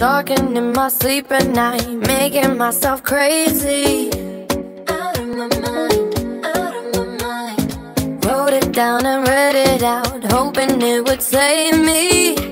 Talking in my sleep at night, making myself crazy. Out of my mind, out of my mind. Wrote it down and read it out, hoping it would save me.